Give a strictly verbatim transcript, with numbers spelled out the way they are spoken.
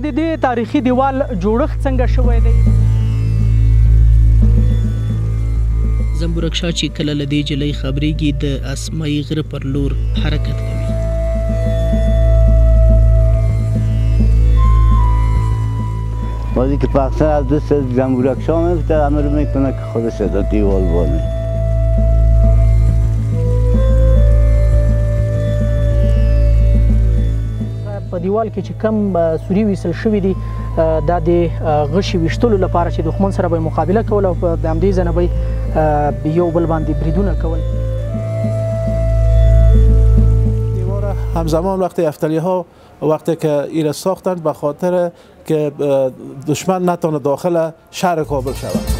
د دې تاریخي دیوال جوړښت څنګه شوی دی؟ زنبورکشاه چې کله له دې جلۍ خبرېږي د اسمايي غره پر لور حرکت کوي. بازی که پخصن از دست زنبورکشاه میفته همه رو میکنه که خودش از دیوال بانه. په دیوال کې چې کم سوري ویسل شوي دي دا د غشي ویشتلو لپاره چې دښمن سره به مقابله کول او د همدې ځنه به یو بل باندې بریدونه کول. دیوار همزمان وقتی افتلی ها وقتی که ایره ساختند به خاطر که دشمن نتونه داخل شهر کابل شود.